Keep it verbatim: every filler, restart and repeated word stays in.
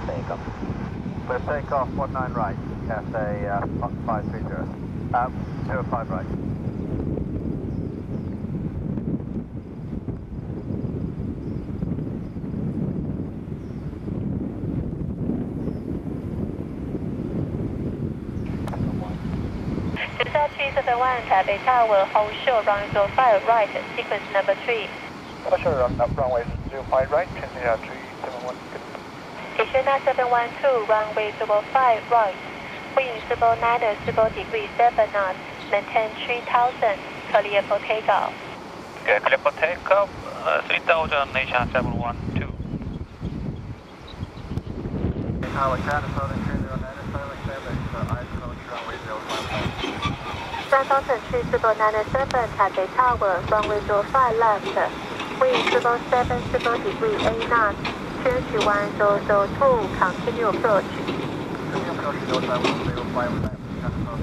takeoff. Clear takeoff, one nine right, Cathay uh, five three zero. Uh, zero five right. three seven one, Taipei Tower, hold short, runway zero five right, sequence number three. Oh, sure, run, uh, runway zero five right, Chennai three seven one. Chennai seven one two, runway zero five right, wind zero nine zero degree seven knots, maintain three thousand, clear for takeoff. Okay, clear for takeoff, uh, three thousand, Nation seven one two. Tower, China Southern Chennai nine seven seven, uh, I approach runway zero five right. 三方城区zero nine seven, Taipei Tower, runway zero five left, wind zero seven zero degree eight knots, Q H one zero zero two, continue approach. Continue approach, zero five left, China Southern.